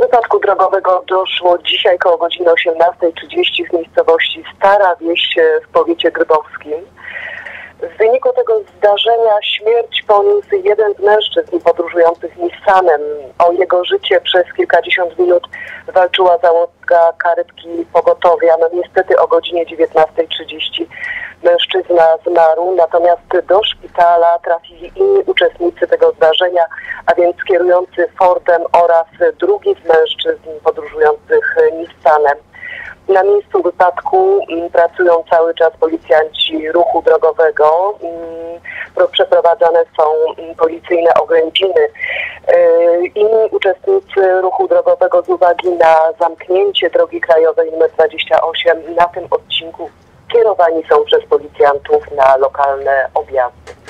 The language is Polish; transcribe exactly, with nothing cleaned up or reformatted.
wypadku drogowego doszło dzisiaj koło godziny osiemnastej trzydzieści w miejscowości Stara Wieś w powiecie grybowskim. W wyniku tego zdarzenia śmierć poniósł jeden z mężczyzn podróżujących Nissanem. O jego życie przez kilkadziesiąt minut walczyła załoga karetki pogotowia. No niestety o godzinie dziewiętnastej trzydzieści mężczyzna zmarł, natomiast do szpitala trafili inni uczestnicy tego zdarzenia, a więc kierujący Fordem oraz drugi z mężczyzn podróżujących Nissanem. Na miejscu wypadku pracują cały czas policjanci ruchu drogowego. Przeprowadzane są policyjne oględziny. Inni uczestnicy ruchu drogowego z uwagi na zamknięcie drogi krajowej nr dwadzieścia osiem na tym odcinku kierowani są przez policjantów na lokalne objazdy.